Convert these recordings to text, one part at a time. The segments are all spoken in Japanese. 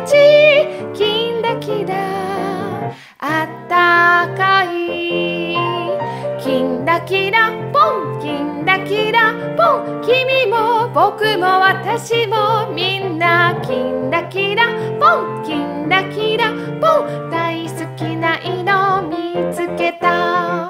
ちキンラキラあったかいキンラキラポンキンラキラポン君も僕も私もみんなキンラキラポンキンラキラポン大好きな色見つけた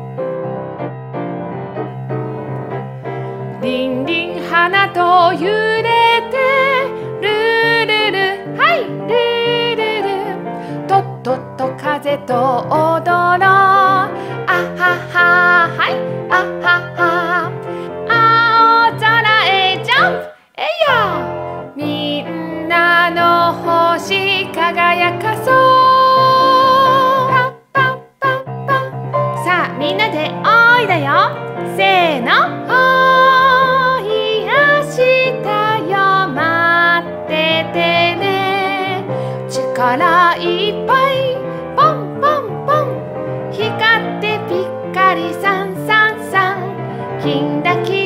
リンリン花と揺れてルルルはいルルルとっとっと風と踊ろうあはははいあはは青空へジャンプえいやみんなの星輝かそうパッパッパッパさあみんなでおいだよせーのおい明日よ待っててね力いっぱいポンポンポン光ってぴっかりさんさんさんキンラキ